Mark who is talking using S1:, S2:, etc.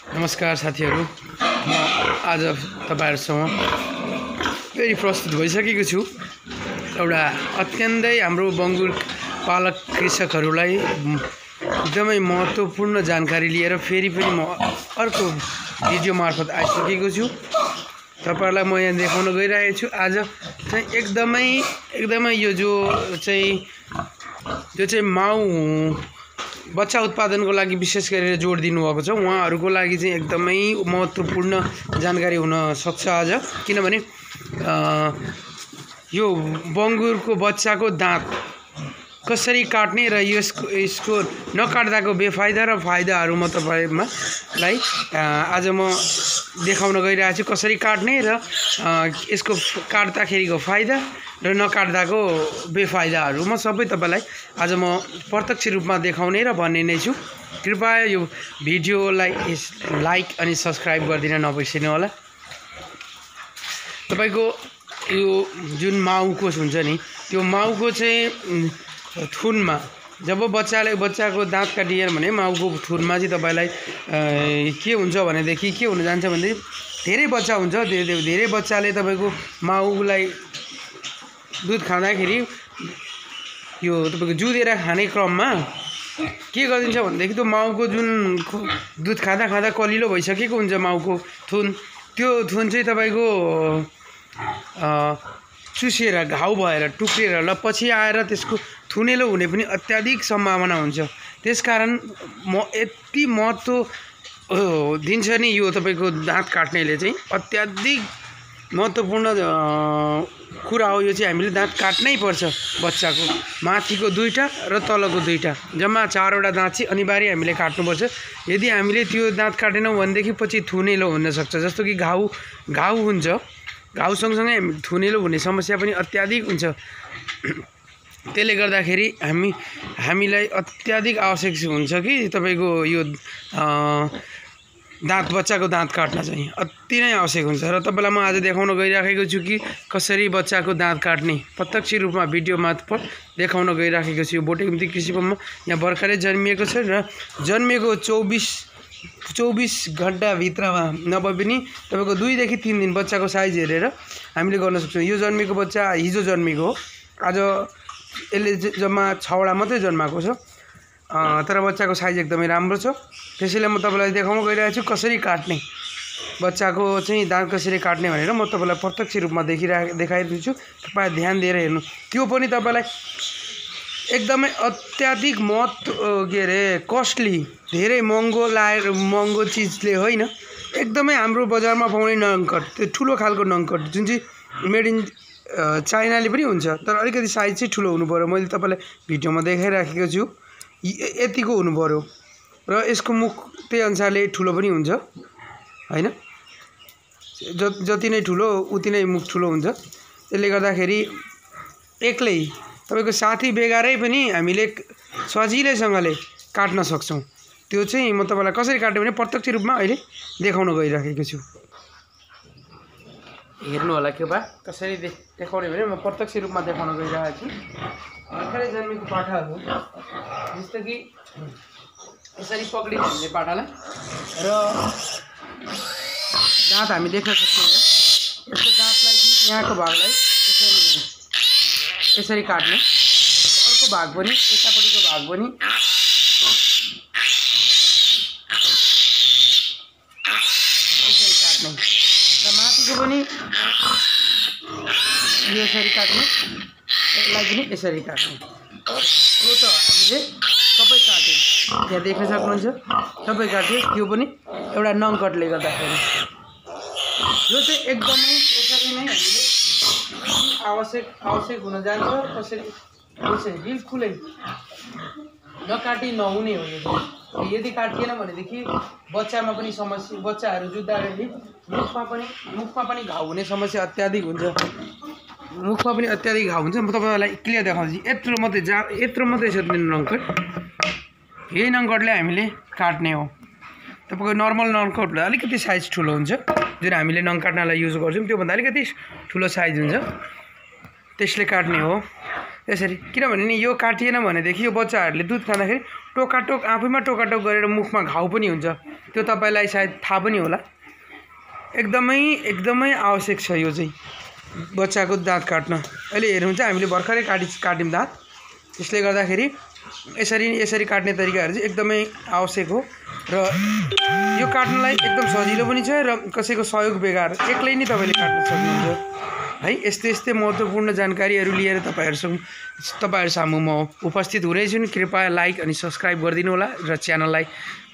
S1: नमस्कार साथीहरु, म आज तपाईहरुसँग फेरि प्रस्तुत भइसकेको छु। एउटा अत्यन्तै हाम्रो बंगुर पालक कृषकहरुलाई एकदमै महत्त्वपूर्ण जानकारी लिएर फेरि म अर्को भिडियो मार्फत आइसकेको छु। तपाईहरुलाई म यहाँ देखाउन गइरहेको छु। आज चाहिँ एकदमै यो जो चाहिँ माउ बच्चा उत्पादनको लागि विशेष गरेर जोड दिनु भएको छ। उहाँहरुको लागि चाहिँ एकदमै महत्त्वपूर्ण जानकारी हुन सक्छ आज, किनभने यो बंगुरको बच्चाको दाँत कसरी काट्ने र यसको नकाट्दाको बेफाइदा र फाइदाहरु म तपाईलाई आज म देखाउन गइरहेको छु। कसरी काट्ने र यसको काट्दाखेरिको फाइदा र नकाट्दाको बेफाइदाहरु म सबै तपाईलाई आज म प्रत्यक्ष रूपमा देखाउने र भन्ने नै छु। कृपया यो भिडियोलाई लाइक अनि सब्स्क्राइब गर्दिन नबिर्सिनु होला। तपाईको यो जुन माउको हुन्छ नि, त्यो माउको चाहिँ थुनमा जब बच्चाको दाँत काटिएर भने माउको थुनमा चाहिँ तपाईलाई के हुन्छ भनेदेखि के हुन जान्छ भने धेरै बच्चा हुन्छ। धेरै बच्चाले तपाईको माउलाई दूध खाँदाखेरि यो तपाईको जुधेर खाने क्रममा के गरिन्छ भनेदेखि त्यो माउको जुन दूध खाँदा कलिलो भइसकेको हुन्छ माउको थुन, त्यो थुन चाहिँ तपाईको चुसेर घाउ भएर टुक्रेर ल पछि आएर त्यसको थुनेलो हुने पनि अत्याधिक सम्भावना हुन्छ। त्यसकारण म यति महत्त्व दिन्छ नि यो तपाईको दाँत काट्नेले चाहिँ अत्याधिक महत्त्वपूर्ण कुरा हो। यो चाहिँ हामीले दाँत काट्नै पर्छ। बच्चाको माथिको दुईटा र तलको दुईटा जम्मा 4 वटा दाँत चाहिँ अनिवार्य हामीले काट्नुपर्छ। यदि हामीले त्यो दाँत काटेनौं भनेदेखि पछि थुनेलो हुन सक्छ। जस्तो कि घाउ हुन्छ, घाउ सँगसँगै थुनेलो हुने समस्या पनि अत्याधिक हुन्छ। त्यसले गर्दाखेरि हामीलाई अत्याधिक आवश्यक हुन्छ कि तपाईको यो बच्चाको दाँत काट्न चाहिँ अति नै आवश्यक हुन्छ। र तपाईलाई म आज देखाउन गइराखेको छु कि कसरी बच्चाको दाँत काट्ने प्रत्यक्ष रूपमा भिडियो मार्फत देखाउन गइराखेको छु। यो बोटेगुम्ती कृषि फर्ममा यहाँ भर्खरै जन्मिएको छ र जन्मेको 24 घण्टा भित्रमा नभए पनि तपाईको 2 देखि 3 दिन बच्चाको साइज हेरेर हामीले गर्न सक्छौं। यो जन्मेको बच्चा हिजो जन्मेको हो। आज यसले जम्मा 6 वटा मात्रै जन्माएको छ, तर बच्चाको साइज एकदमै राम्रो छ। त्यसैले म तपाईलाई देखाउन गइरहेको छु कसरी काट्ने, बच्चाको चाहिँ दाँत कसरी काट्ने भनेर म तपाईलाई प्रत्यक्ष रूपमा देखाइदिन्छु छु। तपाई ध्यान दिएर हेर्नु। त्यो पनि तपाईलाई एकदमै अत्याधिक कस्टली धेरै महँगो चीजले होइन, एकदमै हाम्रो बजारमा पाउने नङकट, त्यो ठुलो खालको नङकट जुन चाहिँ मेड इन चाइनाले पनि हुन्छ, तर अलिकति साइज चाहिँ ठुलो हुनु पर्यो। मैले तपाईलाई भिडियोमा देखाइराखेको छु यतिको हुनु पर्यो र यसको मुख त्यही अनुसारले ठुलो पनि हुन्छ हैन। जति नै ठुलो उति नै मुख ठुलो हुन्छ। त्यसले गर्दाखेरि एक्लै तपाईको साथी बेगारै पनि हामीले सजिलैसँगले काट्न सक्छौं। त्यो चाहिँ म तपाईलाई कसरी काट्ने भने प्रत्यक्ष रूपमा अहिले देखाउन गइराखेको छु। हेर्नु होला के बा कसरी देखाउने भने म प्रत्यक्ष रूपमा देखाउन गइरहेको छु। भर्खरै जन्मेको पाठाहरु जस्तो कि यसरी पक्रिन्छ हामीले पाठालाई र दाँत हामी देख्न सक्छौं। यसको दाँतलाई चाहिँ यहाँको भागलाई यसरी काट्ने, अर्को भाग पनि यतापट्टिको भाग पनि यसरी काट्ने र माथिको पनि यसरी काट्ने, यसलाई पनि यसरी काट्ने। यो त हामीले सबै काट्यौं, यहाँ देख्न सक्नुहुन्छ सबै काट्यो। त्यो पनि एउटा नङकटले गर्दाखेरि यो चाहिँ एकदमै यसरी नै हामीले आवश्यक हुन जान्छ। कसरी बिल्कुलै नकाटी नहुने हो यो। यदि काटिएन भनेदेखि बच्चामा पनि समस्या, बच्चाहरु जुत्दाखेरि मुखमा पनि घाउ हुने समस्या अत्याधिक हुन्छ। मुखमा पनि अत्याधिक घाउ हुन्छ। म तपाईलाई क्लियर देखाउँछु। यत्रो मात्रै छ नङकट। यही नङकटले हामीले काट्ने हो। तपाईको नर्मल नङकटले अलिकति साइज ठुलो हुन्छ, जुन हामीले नङ काट्नलाई युज गर्छौं त्यो भन्दा अलिकति ठुलो साइज हुन्छ, त्यसले काट्ने हो। यसरी। किनभने नि यो काटिएन भनेदेखि यो बच्चाहरूले दुध खाँदाखेरि टोकाटोक आफैमा टोकाटोक गरेर मुखमा घाउ पनि हुन्छ, त्यो तपाईँलाई सायद थाहा पनि होला। एकदमै आवश्यक छ यो चाहिँ बच्चाको दाँत काट्न। अहिले हेर्नुहुन्छ हामीले भर्खरै काट्यौँ दाँत, त्यसले गर्दाखेरि यसरी काट्ने तरिकाहरू चाहिँ एकदमै आवश्यक हो र यो काट्नलाई एकदम सजिलो पनि छ र कसैको सहयोग बेगर एक्लै नै तपाईँले काट्न सक्नुहुन्छ है। यस्तै महत्त्वपूर्ण जानकारीहरू लिएर तपाईँहरू सामु म उपस्थित हुनेछु। कृपया लाइक अनि सब्सक्राइब गरिदिनु होला र च्यानललाई